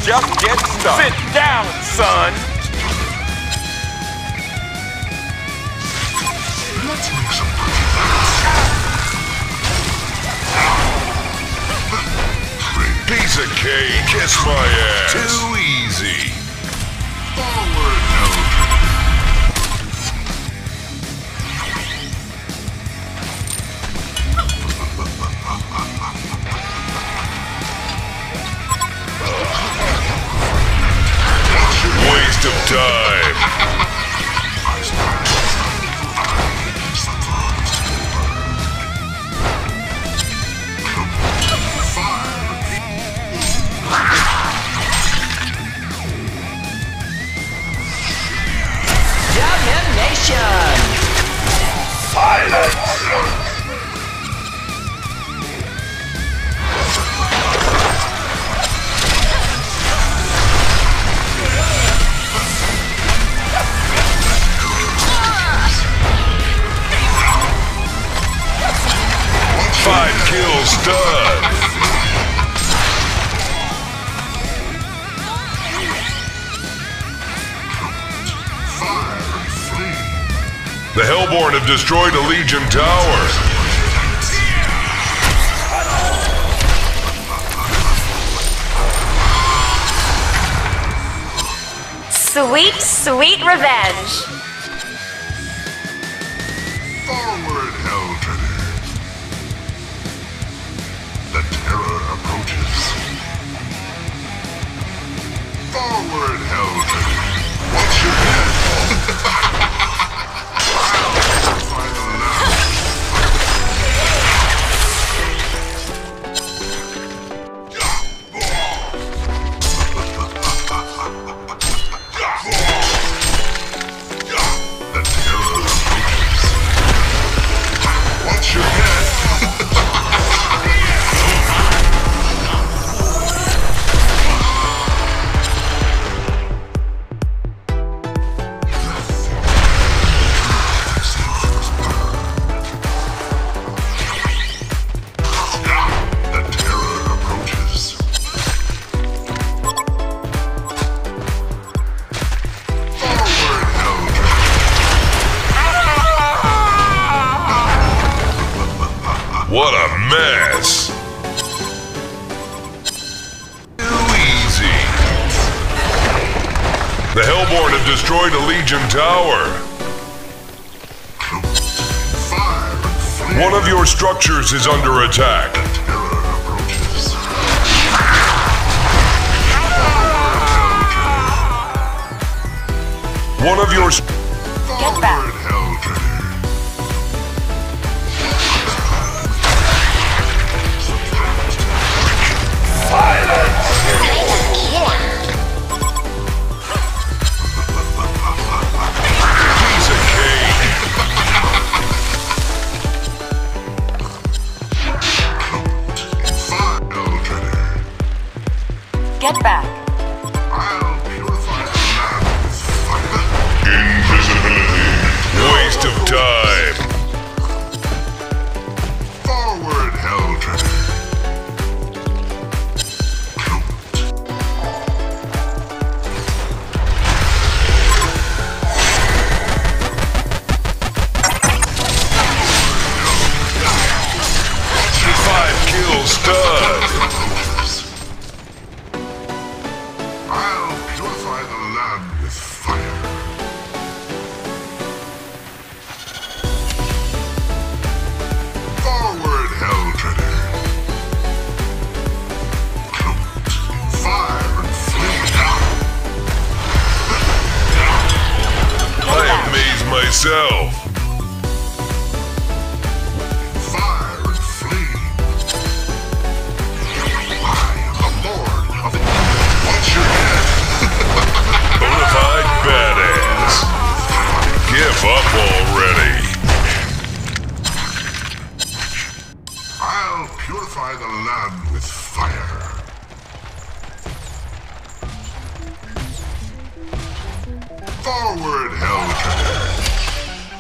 just getting started. Sit down, son. Let's make some pretty Piece of cake, kiss my ass. Too easy. forward, Eldred. Waste of time. Stud. The Hellborn have destroyed a Legion tower. Sweet, sweet revenge. Forward, Eldred. The terror approaches. Forward, Eldred. Watch your head. What a mess! Too easy. The Hellborn have destroyed a Legion tower. One of your structures is under attack. One of your... Get back. Get back. I'll purify the land with fire. Invisibility. Waste of time. Forward, Eldred. Five kills stud. I'll purify the land with fire. Forward, Helltreader. Fire and flame. I amaze myself. Fire and flame. I am the Lord of the... Watch your head. Bonafide badass. Give up already. I'll purify the land with fire. Forward, Helltreader.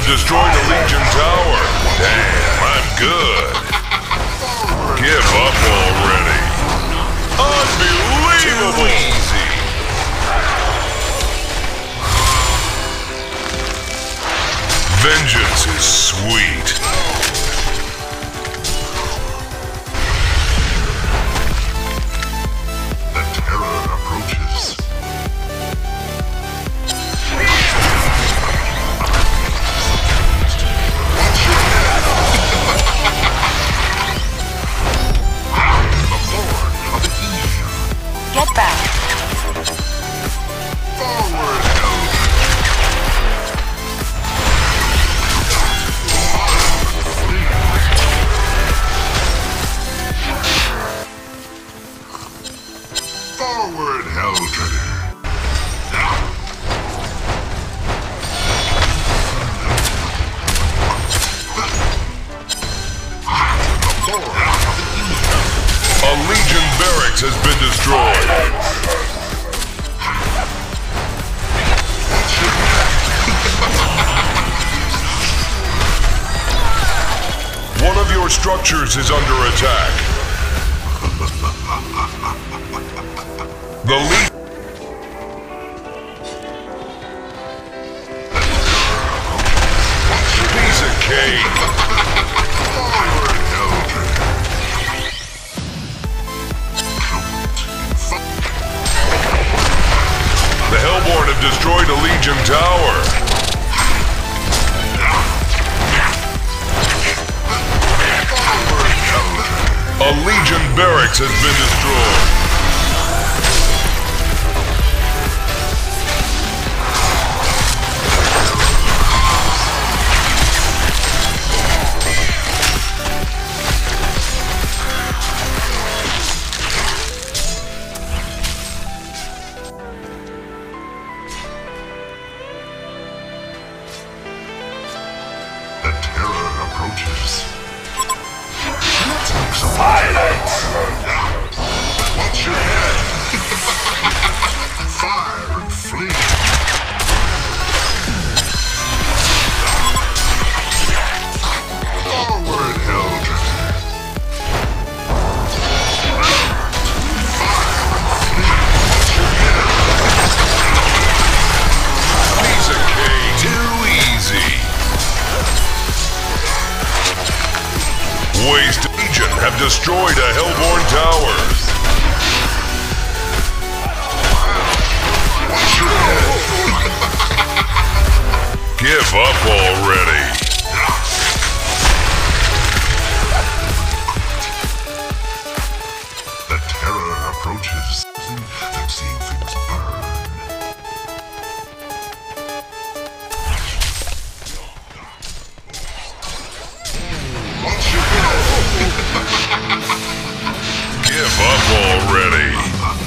have destroyed the Legion Tower. Damn, I'm good. Give up already. Unbelievable. Too easy. Vengeance is sweet. The terror approaches. Get back. Forward, Forward, Helltreader. A Legion barracks has been destroyed. One of your structures is under attack. The piece of cake. Forward, Helltreader. The Hellborn have destroyed a Legion tower. A Legion barracks has been destroyed. The terror approaches. Take some silence. Watch your head. Fire and flee. Forward, Helltreader. Piece of cake. Too easy. Waste Legion have destroyed a Hellborn towers. Give up already. The terror approaches. I'm seeing things burn. Watch your head. Give up already.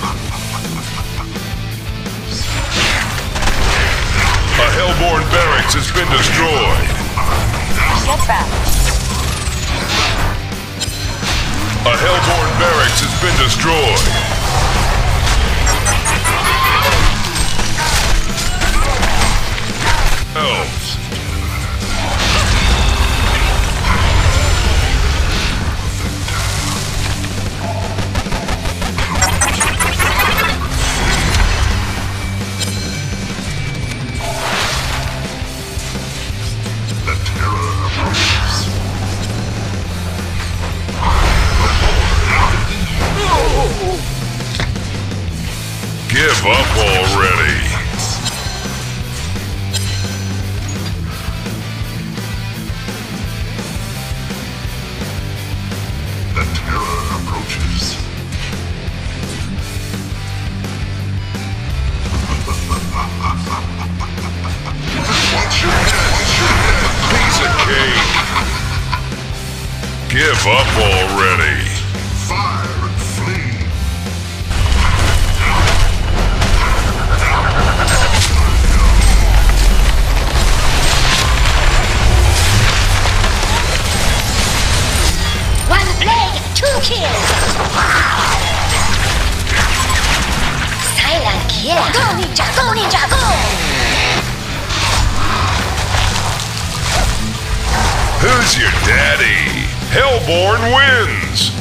A Hellborn barracks has been destroyed. Get back. A Hellborn barracks has been destroyed. Elves. The terror approaches. Give up already. The terror approaches. Watch your head. Watch your head. Piece of cake. Give up already. Fire and flee. One blade, 2 kills. Silent kill. Go ninja, go ninja, go. Who's your daddy? Hellborn wins!